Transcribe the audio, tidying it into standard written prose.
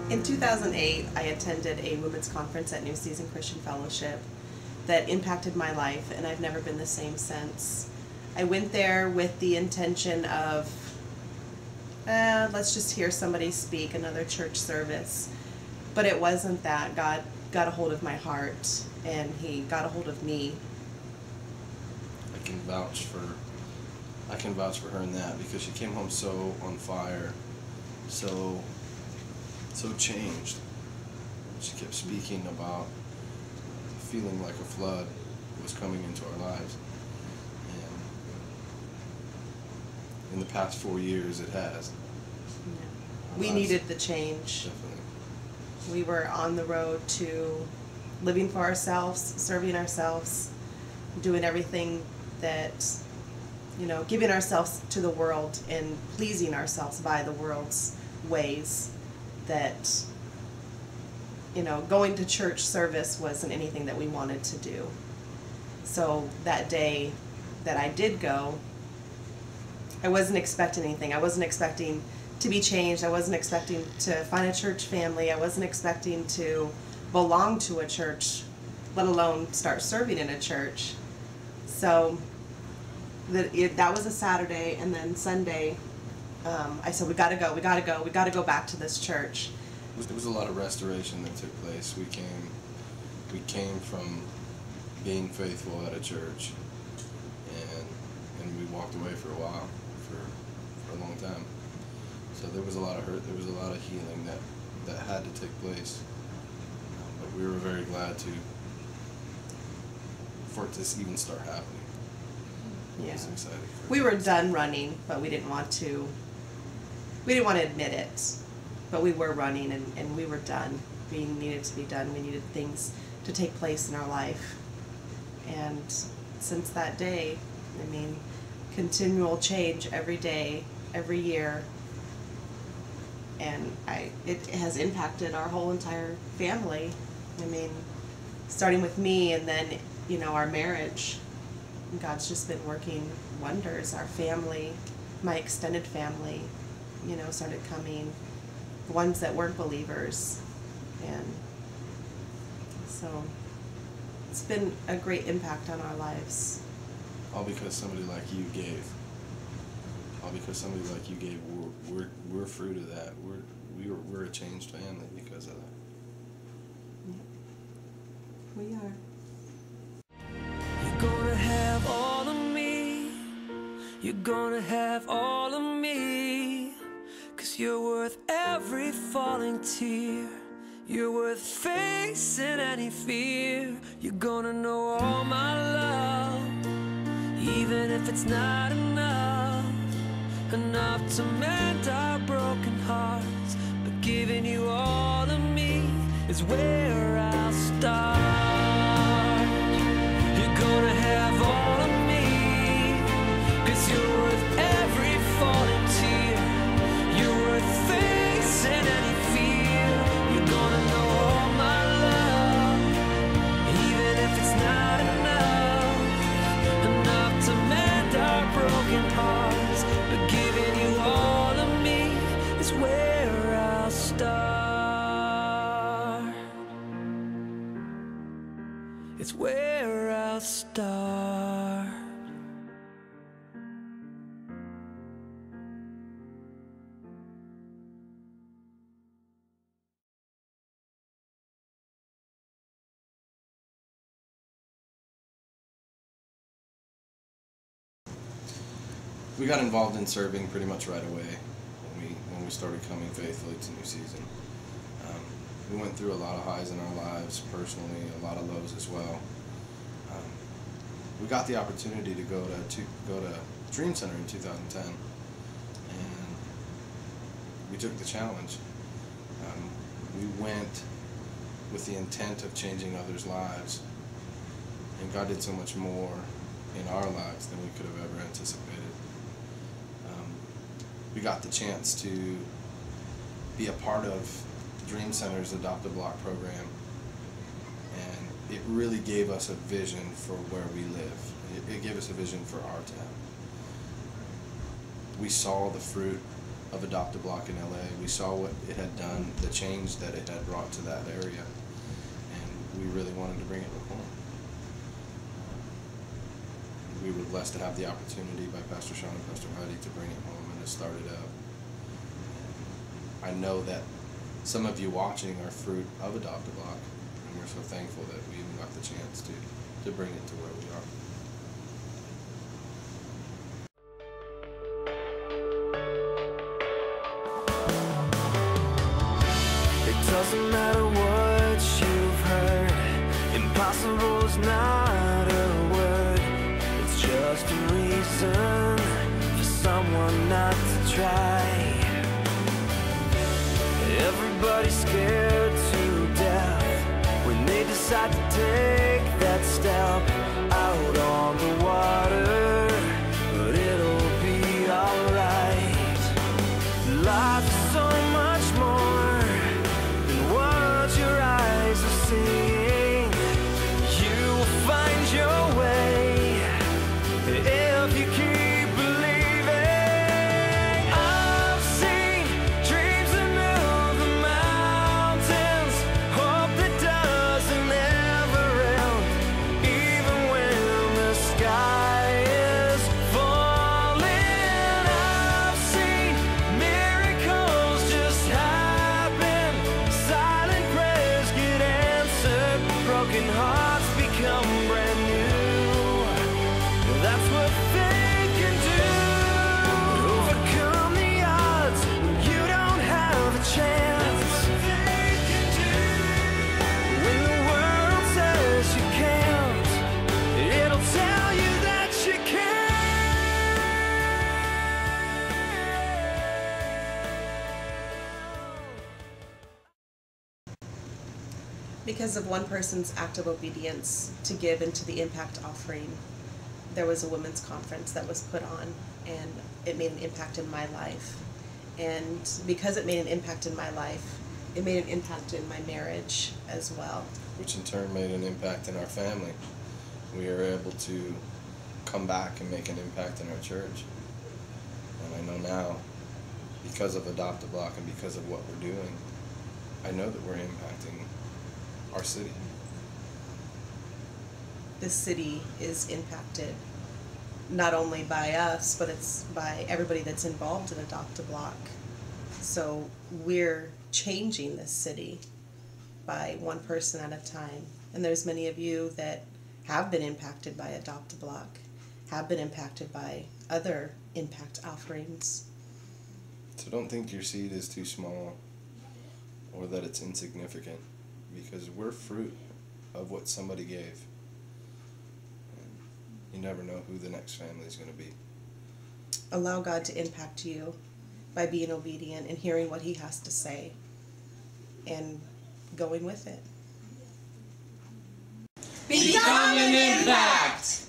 In 2008, I attended a women's conference at New Season Christian Fellowship that impacted my life, and I've never been the same since. I went there with the intention of, let's just hear somebody speak, another church service. But it wasn't that. God got a hold of my heart, and He got a hold of me. I can vouch for her in that, because she came home so on fire, so changed. She kept speaking about feeling like a flood was coming into our lives, and in the past 4 years it has. Yeah. We needed the change. Definitely. We were on the road to living for ourselves, serving ourselves, doing everything that, giving ourselves to the world and pleasing ourselves by the world's ways. That, going to church service wasn't anything that we wanted to do. So that day that I did go, I wasn't expecting anything. I wasn't expecting to be changed. I wasn't expecting to find a church family. I wasn't expecting to belong to a church, let alone start serving in a church. So that was a Saturday, and then Sunday, I said, we gotta go back to this church. There was a lot of restoration that took place. We came from being faithful at a church, and we walked away for a while, for a long time. So there was a lot of hurt, there was a lot of healing that had to take place. But we were very glad for it to even start happening. It was exciting. We were done running, but we didn't want to admit it. But we were running, and we were done. We needed to be done. We needed things to take place in our life. And since that day, continual change every day, every year. And it has impacted our whole entire family. Starting with me, and then, our marriage. God's just been working wonders. Our family, my extended family, started coming. Ones that weren't believers, and so it's been a great impact on our lives. All because somebody like you gave. All because somebody like you gave. We're fruit of that. We're a changed family because of that. Yep. We are. You're gonna have all of me. You're gonna have all of me. 'Cause you're worth every falling tear. You're worth facing any fear. You're gonna know all my love, even if it's not enough to mend our broken hearts. But giving you all of me is where I'll start. You're gonna have all of me, 'cause you're worth every falling tear. You're worth facing any fear. You're gonna know all my love, even if it's not enough to mend our broken hearts. But giving you all of me is where I'll start. It's where I'll start. We got involved in serving pretty much right away when we started coming faithfully to New Season. We went through a lot of highs in our lives personally, a lot of lows as well. We got the opportunity to go to Dream Center in 2010, and we took the challenge. We went with the intent of changing others' lives, and God did so much more in our lives than we could have ever anticipated. We got the chance to be a part of Dream Center's Adopt a Block program, and it really gave us a vision for where we live. It gave us a vision for our town. We saw the fruit of Adopt-A-Block in LA. We saw what it had done, the change that it had brought to that area, and we really wanted to bring it home. We were blessed to have the opportunity by Pastor Sean and Pastor Heidi to bring it home and to start it up. I know that some of you watching are fruit of Adopt-A-Block, and we're so thankful that we even got the chance to bring it to where we are. Doesn't matter what you've heard, impossible is not a word. It's just a reason for someone not to try. Everybody's scared to death when they decide to take that step out on the water, but it'll be alright. Life is so much more than what your eyes are seeing. You will find your way if you keep believing. I've seen dreams that move the mountains, hope that doesn't ever end, even when the sky is falling. I've seen miracles just happen, silent prayers get answered, broken hearts become brand new. That's what faith can do. Overcome the odds when you don't have a chance. When the world says you can't, it'll tell you that you can. Because of one person's act of obedience to give into the impact offering, there was a women's conference that was put on, and it made an impact in my life. And because it made an impact in my life, it made an impact in my marriage as well. Which in turn made an impact in our family. We were able to come back and make an impact in our church. And I know now, because of Adopt-A-Block and because of what we're doing, I know that we're impacting our city. This city is impacted not only by us, but it's by everybody that's involved in Adopt-A-Block. So we're changing this city by one person at a time. And there's many of you that have been impacted by Adopt-A-Block, have been impacted by other impact offerings. So don't think your seed is too small or that it's insignificant, because we're fruit of what somebody gave. And you never know who the next family is going to be. Allow God to impact you by being obedient and hearing what He has to say and going with it. Become an impact!